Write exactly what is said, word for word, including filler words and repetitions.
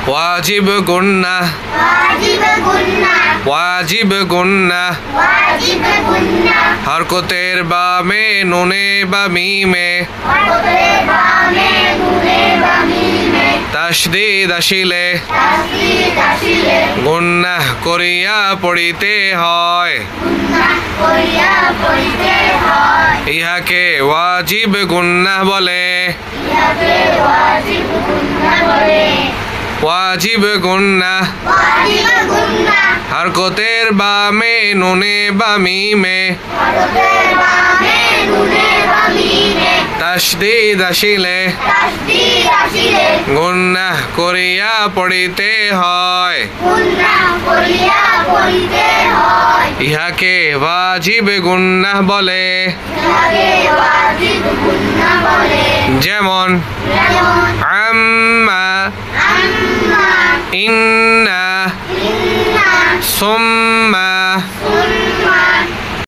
ওয়াজিব গুন্নাহ ওয়াজিব গুন্নাহ ওয়াজিব গুন্নাহ ওয়াজিব গুন্নাহ হরকতের বামে নুনে বা মিমে হরকতের বামে নুনে বা মিমে তাশদীদ আসিলে তাসদীদ আসিলে গুন্নাহ করিয়া পড়িতে হয় গুন্নাহ করিয়া পড়িতে হয় ইহাকে ওয়াজিব গুন্নাহ বলে ইহাকে ওয়াজিব গুন্নাহ বলে ওয়াজিব গুন্নাহ ওয়াজিব গুন্নাহ হরকতের বামে নুনে বা মিমে হরকতের বামে নুনে বা মিমে তাশদীদ আসিলে তাসদীদ আসিলে গুন্নাহ করিয়া পড়িতে হয় গুন্নাহ করিয়া পড়িতে হয় ইহাকে ওয়াজিব গুন্নাহ বলে ইহাকে ওয়াজিব গুন্নাহ বলে যেমন যেমন আম্মা আম্মা ইন্না ইন্না সুম্মা সুম্মা